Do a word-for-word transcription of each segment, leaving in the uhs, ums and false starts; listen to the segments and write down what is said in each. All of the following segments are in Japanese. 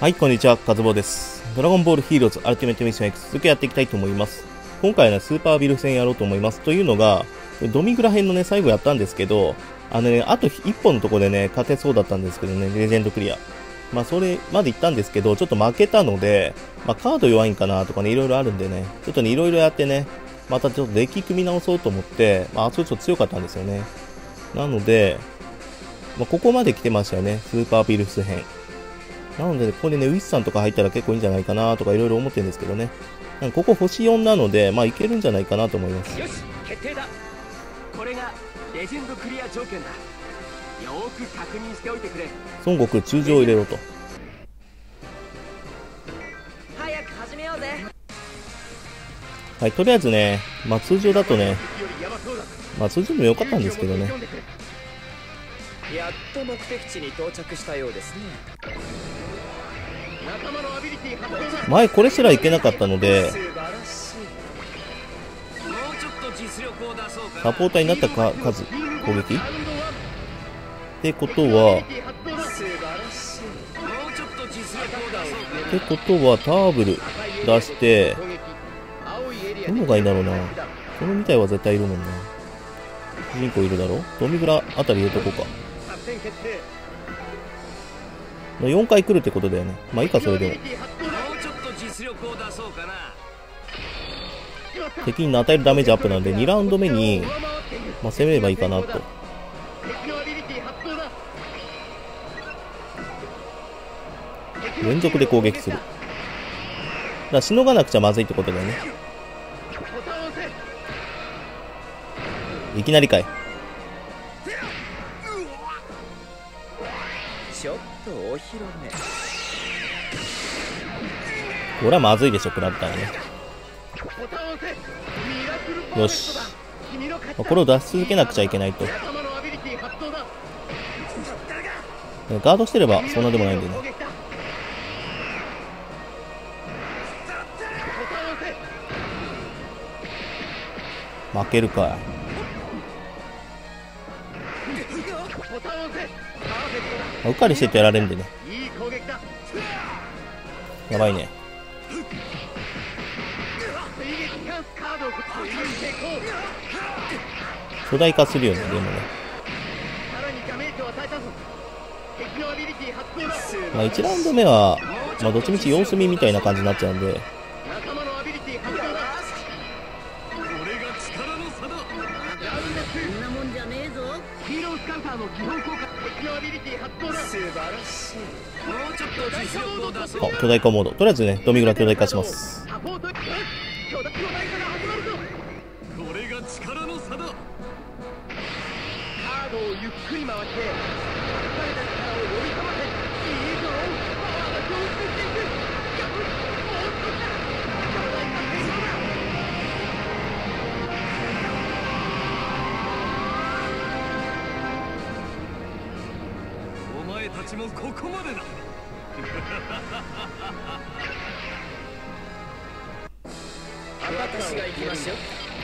はい、こんにちは、カズボです。ドラゴンボールヒーローズアルティメットミッション X 続きやっていきたいと思います。今回はね、スーパービル戦やろうと思います。というのが、ドミグラ編のね、最後やったんですけど、あのね、あと一本のところでね、勝てそうだったんですけどね、レジェンドクリア。まあ、それまで行ったんですけど、ちょっと負けたので、まあ、カード弱いんかなとかね、いろいろあるんでね、ちょっとね、いろいろやってね、またちょっとデッキ組み直そうと思って、まあ、ちょっと強かったんですよね。なので、まあ、ここまで来てましたよね、スーパービルス編。なので、ね、ここでね、ウィスさんとか入ったら結構いいんじゃないかなとかいろいろ思ってるんですけどね。ここ星よんなので、まあいけるんじゃないかなと思います。 よし、決定だ。これがレジェンドクリア条件だ。よーく確認しておいてくれ。 孫悟空中将を入れろと。 早く始めようぜ。 はい、とりあえずね、まあ通常だとね、まあ通常も良かったんですけどね。 やっと目的地に到着したようですね。 前これすらいけなかったので、サポーターになったか数攻撃ってことはってことはターブル出してどのがいいんだろうな。このみたいは絶対いるもんな。主人公いるだろ。ドミグラあたり入れとこうか。よんかい来るってことだよね。まあいいか、それでも。敵に与えるダメージアップなんでにラウンド目に、まあ、攻めればいいかなと。連続で攻撃する。だからしのがなくちゃまずいってことだよね。いきなりかい。 ちょっとお披露これはまずいでしょ、食らったらね。よし、これを出し続けなくちゃいけないと。ガードしてればそんなでもないんでね。負けるか。うっかりしててやられるんでね。やばいね。巨大化するよね、でもね。まあいちラウンド目は、まあどっちみち様子見みたいな感じになっちゃうんで。あ、巨大化モード。とりあえずね、ドミグラ巨大化します。 お前たちもここまでだ。私が行きましょう。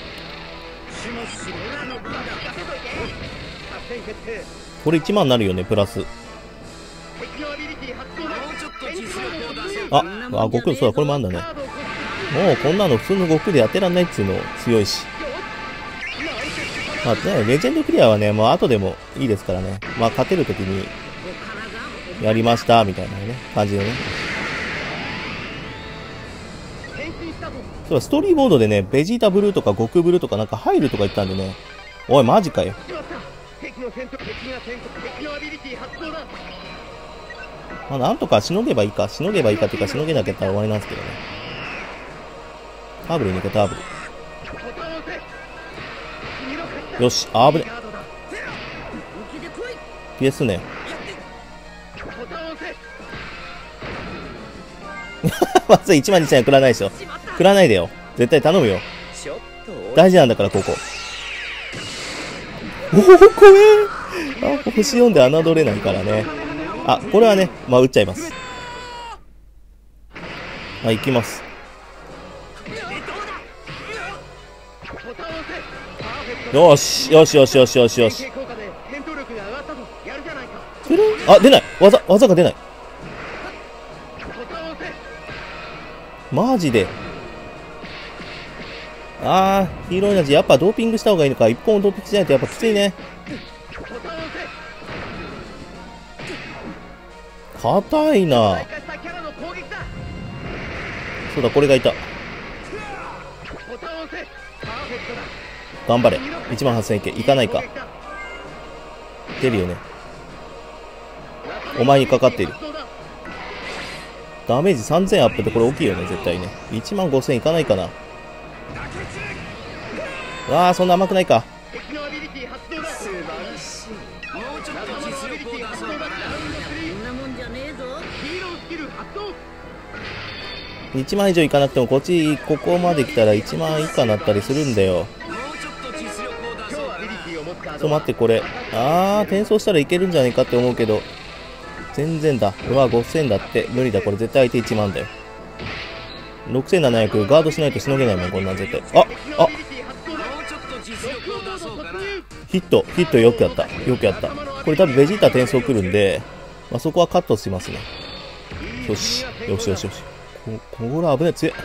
これいちまんになるよね、プラス。あ、あ、悟空、そうだ、これもあんだね。もうこんなの普通の悟空でやってらんないっつうの強いし。まあね、レジェンドクリアはね、もう後でもいいですからね。まあ勝てるときに、やりました、みたいなね、感じでね。そうだ、ストーリーボードでね、ベジータブルーとか悟空ブルーとかなんか入るとか言ったんでね。おい、マジかよ。まあなんとかしのげばいいか、しのげばいいかっていうか、しのげなきゃったら終わりなんですけどね。ターブルに行こう、ターブル。よし、あぶね。ピエス ね。まずいちまんにせんえんくらないでしょ。くらないでよ。絶対頼むよ。大事なんだから、ここ。おお、怖え。あ、星よんで侮れないからね。あ、これはね、まあ、撃っちゃいます。はい、行きます。よし、よしよしよしよしよし。くるん、あ、出ない。技、技が出ない。 マジで。あー、ヒーローエナジー、やっぱドーピングした方がいいのか。一本ドーピングしないとやっぱきついね。硬いな。そうだ、これがいた。頑張れ。いちまんはっせんいけ。いかないか。出るよね。お前にかかっている。ダメージさんぜんアップってこれ大きいよね、絶対ね。いちまんごせんいかないかな。ああ、そんな甘くないか。いちまん以上いかなくても、こっちここまで来たらいちまん以下になったりするんだよ。ちょっと待って、これあー転送したらいけるんじゃないかって思うけど、全然だ。うわごせんだって。無理だ、これ絶対相手いちまんだよ。ろくせんななひゃくガードしないとしのげないもん、こんなん絶対。ああヒットヒットよくやった、よくやった。これ多分ベジータ転送来るんで、まあ、そこはカットしますね。よしよしよしよし。ここれ危ない、強い。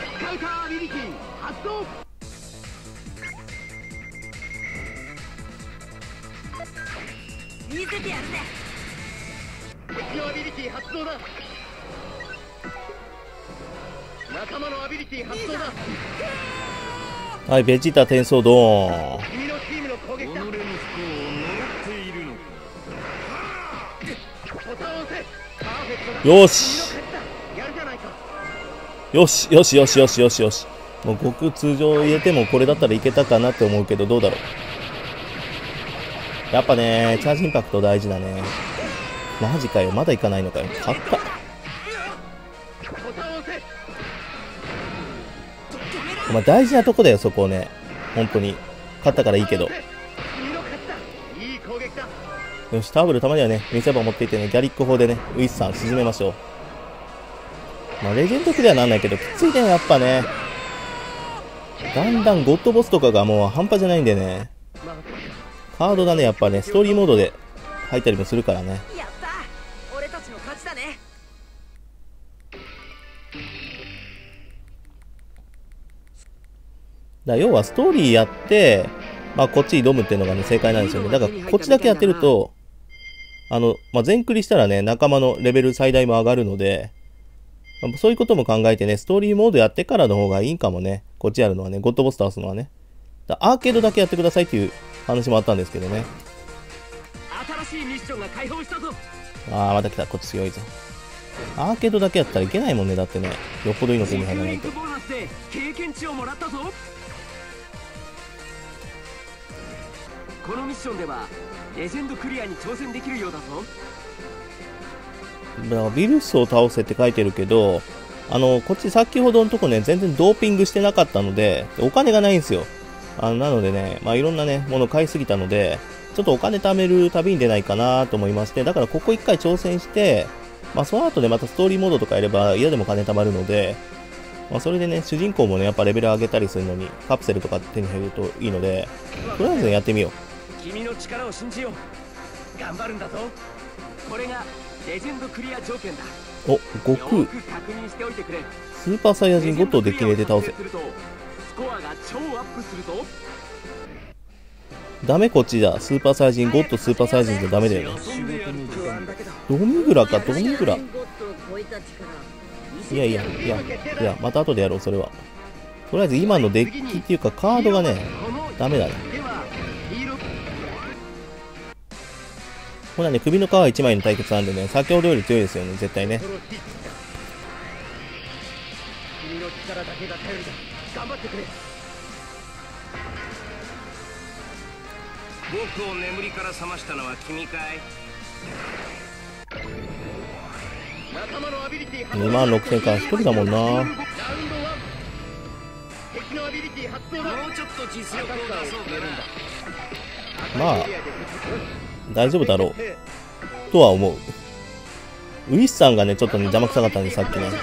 はい、ベジータ転送ドーン。よしよしよしよしよしよしよし。もう極通常入れてもこれだったらいけたかなって思うけど、どうだろう。やっぱね、チャージインパクト大事だね。マジかよ、まだいかないのかよ。勝った。お前大事なとこだよ、そこをね。本当に勝ったからいいけど。よし、ターブルたまにはね、見せ場持っていてね、ギャリック砲でね、ウィスさん沈めましょう。まあレジェンドクリアはなんないけどきついね、やっぱね。だんだんゴッドボスとかがもう半端じゃないんでね。カードだね、やっぱね、ストーリーモードで入ったりもするからね。 やった、俺たちの勝ちだね。 だ要はストーリーやって、まあこっち挑むっていうのがね、正解なんですよね。だからこっちだけやってると、あの、まあ全クリしたらね、仲間のレベル最大も上がるので、そういうことも考えてね、ストーリーモードやってからの方がいいんかもね。こっちやるのはね、ゴッドボス倒すのはね。だアーケードだけやってくださいっていう話もあったんですけどね。 新しいミッションが解放したぞ。 あー、また来た。こっち強いぞ。アーケードだけやったらいけないもんね。だってね、よっぽどいいの手に入らないと。 ボーナスで経験値をもらったぞ。このミッションではレジェンドクリアに挑戦できるようだぞ。 だからビルスを倒せって書いてるけど、あのこっち先ほどのとこね、全然ドーピングしてなかったので、お金がないんですよ。あのなのでね、まあいろんなねもの買いすぎたので、ちょっとお金貯める旅に出ないかなと思いまして、だからここ一回挑戦して、まあその後でまたストーリーモードとかやれば嫌でも金貯まるので、まあそれでね主人公もねやっぱレベル上げたりするのにカプセルとか手に入れるといいので、とりあえず、ね、やってみよう。 君の力を信じよう。頑張るんだぞ。これがレジェンドクリア条件だ。 お、悟空。 よく確認しておいてくれ。 スーパーサイヤ人ゴッドをデッキに入れて倒せ。 スコアが超アップするぞ。 ダメこっちだ。スーパーサイヤ人ゴッドスーパーサイヤ人じゃダメだよね。ドミグラか、ドミグラ。いやいや、いや、いや、また後でやろう、それは。とりあえず今のデッキっていうかカードがね、ダメだね。ほらね、首の皮いちまいの対決なんでね、先ほどより強いですよね、絶対ね。 君の力だけが頼りだ。頑張ってくれ。僕を眠りから覚ましたのは君かい。 にまんろくせんからひとりだもんな。 もうちょっと実力を出そうかな。 まあ大丈夫だろうとは思う。ウィスさんがねちょっとね邪魔くさかったんで、さっきね。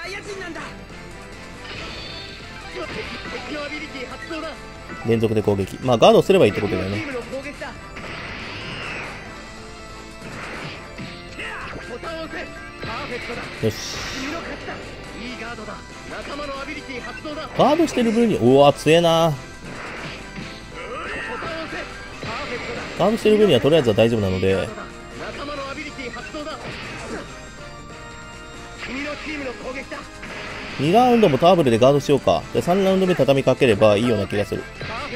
連続で攻撃、まあガードすればいいってことだよね。 よし。ガードしてる分に、うわ強えな。ガードしてる分にはとりあえずは大丈夫なので、にラウンドもターブルでガードしようか。でさんラウンド目畳みかければいいような気がする。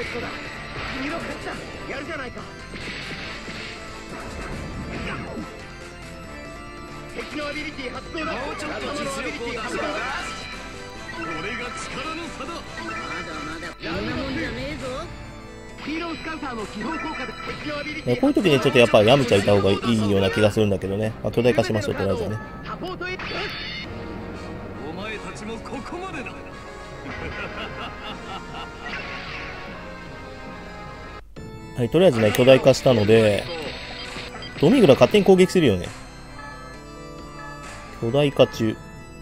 ね、こういう時にちょっとやっぱヤムチャいた方がいいような気がするんだけどね。まあ、巨大化しましょうとりあえずはね。 お前たちもここまでだ。 はい、とりあえずね、巨大化したので、ドミグラ勝手に攻撃するよね。巨大化中。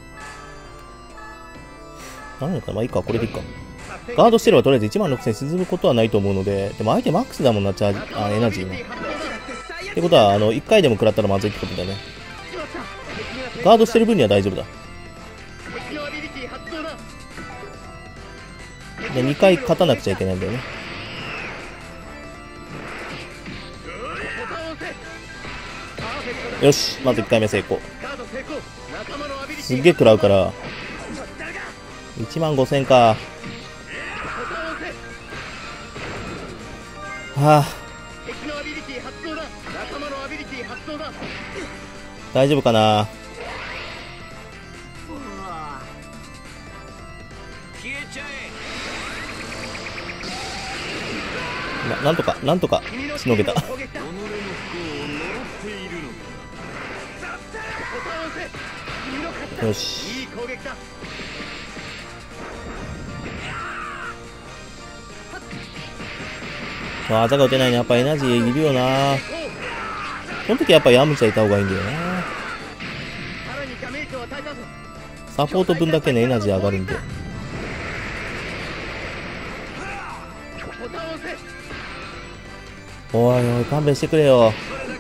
ダメなのかな、まあいいか、これでいいか。ガードしてればとりあえずいちまんろくせん沈むことはないと思うので、でも相手マックスだもんな、チャージ、あ、エナジーも。ってことは、あの、いっかいでも食らったらまずいってことだね。ガードしてる分には大丈夫だ。で、にかい勝たなくちゃいけないんだよね。よし、まずいっかいめ成功。すっげえ食らうから、いちまんごせんか。はあ、大丈夫かな。な, なんとかなんとかしのげた。よし。技が打てないね。やっぱエナジーいるよな。この時やっぱヤムチャいた方がいいんだよな。サポート分だけねエナジー上がるんで。おいおい勘弁してくれよ。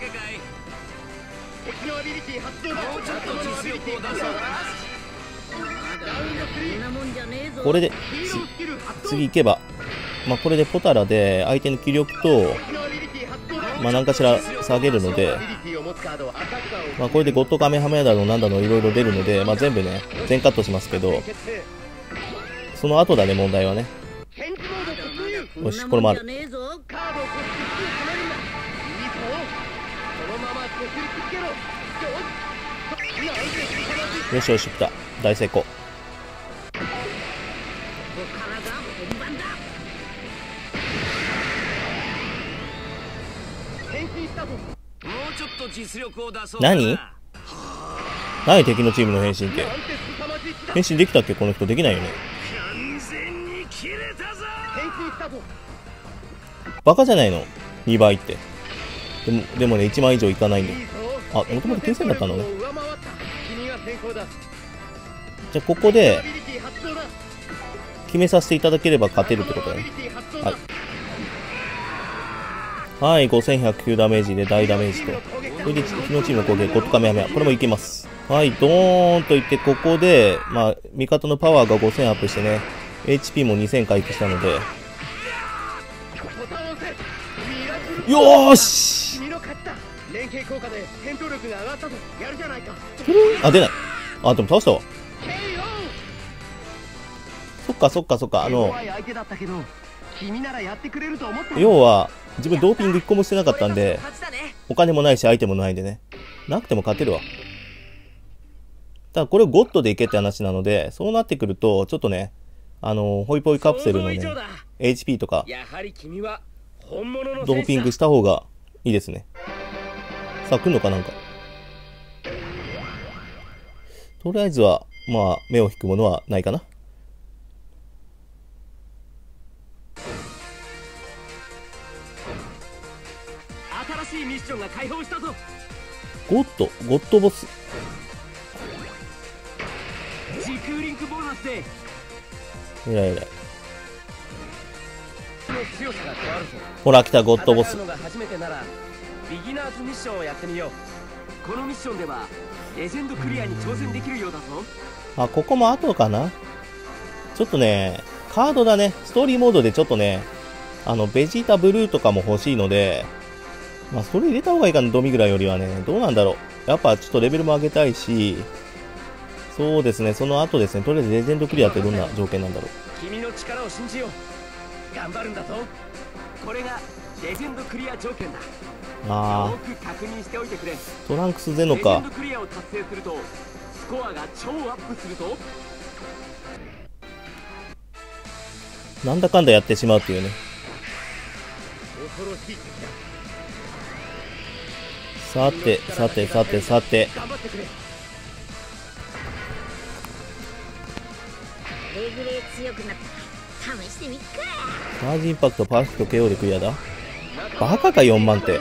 これで次行けば、まあこれでポタラで相手の気力とまあ何かしら下げるので、まあこれでゴッドカメハメだのなんだのいろいろ出るので、まあ全部ね全カットしますけど、その後だね問題はね。よし、これもある。よしよし、来た。大成功。何何敵のチームの変身って。変身できたっけこの人。できないよね。バカじゃないのにばいって。でもでもねいちまん以上いかないんだよ。あ、もともときゅうせんだったのね。じゃあここで決めさせていただければ勝てるってことだね。はいはい、ごせんひゃくきゅうダメージで大ダメージと。これで日のチームの攻撃、ゴッドカメハメハ。これもいけます。はい、ドーンといって、ここで、まあ、味方のパワーがごせんアップしてね、エイチピー もにせん回復したので。よーしあ、出ない。あ、でも倒したわ。そっかそっかそっか、あの、要は、自分ドーピングいっこもしてなかったんで、お金もないしアイテムもないんでね。なくても勝てるわ。ただこれをゴッドでいけって話なので、そうなってくると、ちょっとね、あの、ホイポイカプセルのね、エイチピー とか、ドーピングした方がいいですね。さあ、来んのかなんか。とりあえずは、まあ、目を引くものはないかな。 新しいミッションが解放したぞ。 ゴッド、ゴッドボス。 時空リンクボーナスで。 えらいえらい。ほら来たゴッドボス。 初めてならビギナーズミッションをやってみよう。 このミッションではレジェンドクリアに挑戦できるようだぞ。 あ、ここも後かな。ちょっとね、カードだね。ストーリーモードでちょっとね、あの、ベジータブルーとかも欲しいので、まあ、それ入れた方がいいかな、ドミグラよりはね。どうなんだろう。やっぱちょっとレベルも上げたいし、そうですね、その後ですね、とりあえずレジェンドクリアってどんな条件なんだろう。 君の力を信じよう。頑張るんだぞ。これがレジェンドクリア条件だ。 あよく確認しておいてくれ。 ー、トランクスゼノレジェンか。 ドクリアを達成するとスコアが超アップするぞ。 なんだかんだやってしまうっていうね。 恐ろしい敵だ。 さて、さて、さて、さて。 頑張ってくれ。 レグレ強くなった試してみっか。 チャージインパクト、パーフェクト、ケーオー でクリアだ。バカかよんばんって。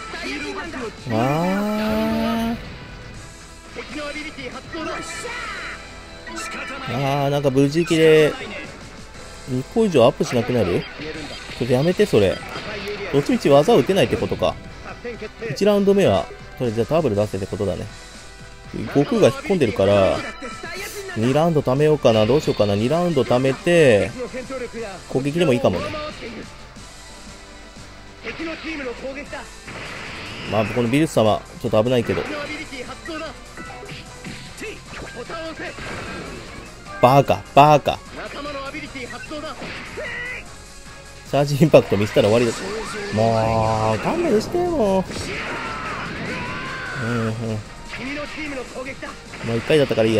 あー。 敵のアビリティ発動だ。 あー、なんか無事期でにこ以上アップしなくなる？ちょっとやめて、それ。どっちみち技を打てないってことか。いちラウンド目は、とりあえずじゃあターブル出せってことだね。悟空が引っ込んでるから、にラウンド貯めようかな。どうしようかな。にラウンド貯めて、攻撃でもいいかもね。まあ、このビルス様、ちょっと危ないけど。バーカ、バーカ。チャージインパクト見せたら終わりだ。もう、勘弁してよ。うんうん。もういっかいだったからいいや。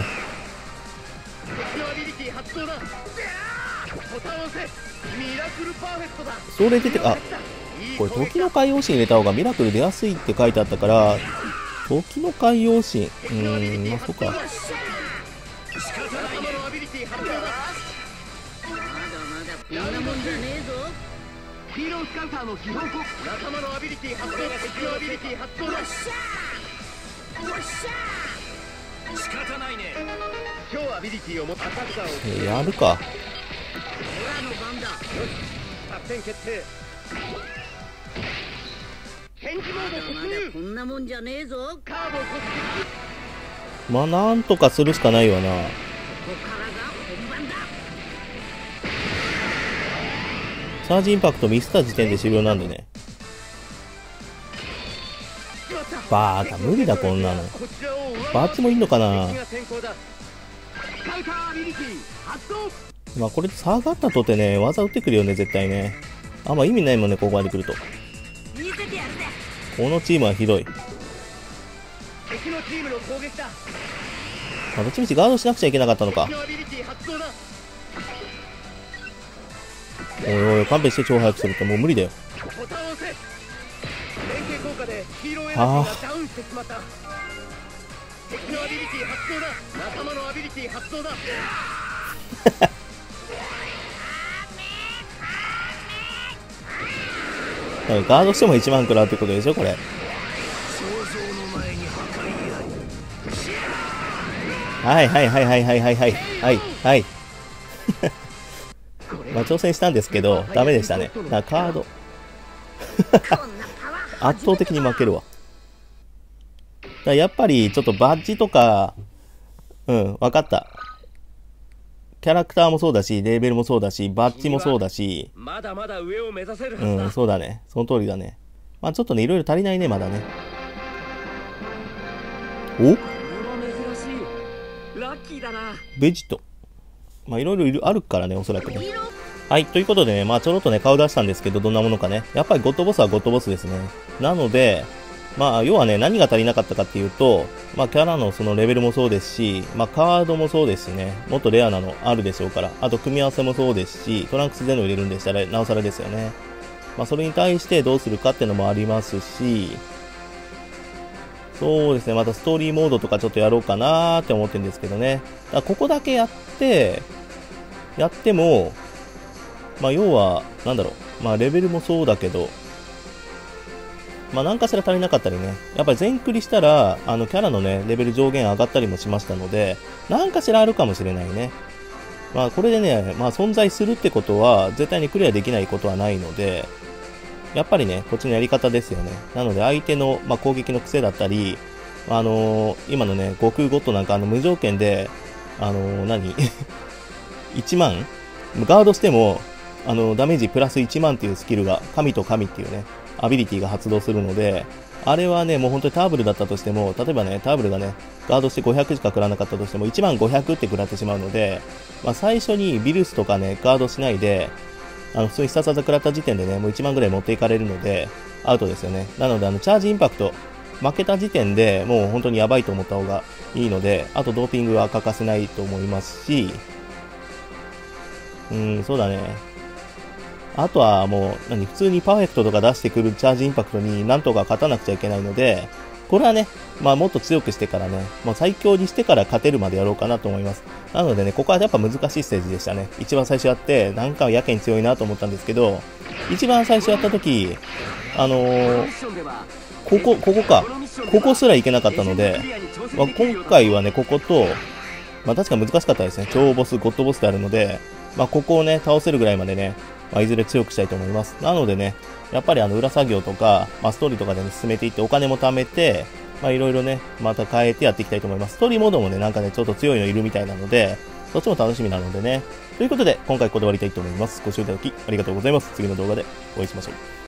それ出て、あ、これ時の海洋神入れた方がミラクル出やすいって書いてあったから、時の海洋神、うーん、まあ、そっか。 ヒーロースカウターの基本攻撃。仲間のアビリティ発動だ。敵のアビリティ発動だ。よっしゃーよっしゃー。仕方ないね。今日アビリティを持ったアタッカーをやるか。 作戦決定。返事モード突入。こんなもんじゃねえぞ。カードを突入。 まあ、なんとかするしかないわな。チャージインパクト見せた時点で終了なんでね。バーカ、無理だこんなの。バッチもいいのかな。まあこれ下がったとてね、技打ってくるよね、絶対ね。あんま意味ないもんね、ここまで来ると。このチームはひどい。まあ、どっちみちガードしなくちゃいけなかったのか。おいおい、勘弁して、超早くするってもう無理だよ。ああ。ガードしてもいちまん食らうってことでしょ、これ。はいはいはいはいはいはいはいはいはい。まあ挑戦したんですけどダメでしたね。だカード圧倒的に負けるわ。だやっぱりちょっとバッジとか、うん分かった。キャラクターもそうだしレベルもそうだしバッジもそうだし、 まだまだ上を目指せるはずだ。 うんそうだね、その通りだね。まあちょっとねいろいろ足りないねまだね。おラッキーだな。 ベジット。まあいろいろいるあるからね、おそらくね。はい、ということでね、まあちょろっとね、顔出したんですけど、どんなものかね。やっぱりゴッドボスはゴッドボスですね。なので、まあ要はね、何が足りなかったかっていうと、まあキャラのそのレベルもそうですし、まあカードもそうですしね、もっとレアなのあるでしょうから、あと組み合わせもそうですし、トランクスゼノ入れるんでしたら、なおさらですよね。まあそれに対してどうするかっていうのもありますし、そうですね、またストーリーモードとかちょっとやろうかなーって思ってるんですけどね。だここだけやって、やっても、まあ要は、なんだろう、まあレベルもそうだけど、まあ何かしら足りなかったりね、やっぱり全クリしたら、あのキャラのね、レベル上限上がったりもしましたので、何かしらあるかもしれないね。まあこれでね、まあ存在するってことは、絶対にクリアできないことはないので、やっぱりね、こっちのやり方ですよね。なので相手の、まあ、攻撃の癖だったり、 あのー、今のね、悟空ゴッドなんかあの無条件で、あのー、何いちまんガードしても、あのー、ダメージプラスいちまんっていうスキルが、神と神っていうね、アビリティが発動するので、あれはね、もう本当にターブルだったとしても、例えばね、ターブルがね、ガードしてごひゃくしか食らなかったとしても、いちまんごひゃくって食らってしまうので、まあ、最初にビルスとかね、ガードしないで、あの、普通に必殺技食らった時点でね、もういちまんぐらい持っていかれるので、アウトですよね。なので、あの、チャージインパクト、負けた時点でもう本当にやばいと思った方がいいので、あとドーピングは欠かせないと思いますし、うん、そうだね。あとはもう、何、普通にパーフェクトとか出してくるチャージインパクトになんとか勝たなくちゃいけないので、これはね、まあもっと強くしてからね、もう最強にしてから勝てるまでやろうかなと思います。なのでね、ここはやっぱ難しいステージでしたね。一番最初やって、なんかやけに強いなと思ったんですけど、一番最初やった時、あのー、ここ、ここか。ここすらいけなかったので、まあ、今回はね、ここと、まあ確か難しかったですね。超ボス、ゴッドボスであるので、まあここをね、倒せるぐらいまでね、まあ、いずれ強くしたいと思います。なのでね、やっぱりあの裏作業とか、まあ、ストーリーとかで、ね、進めていってお金も貯めて、まあいろいろね、また変えてやっていきたいと思います。ストーリーモードもね、なんかね、ちょっと強いのいるみたいなので、そっちも楽しみなのでね。ということで、今回ここで終わりたいと思います。ご視聴いただきありがとうございます。次の動画でお会いしましょう。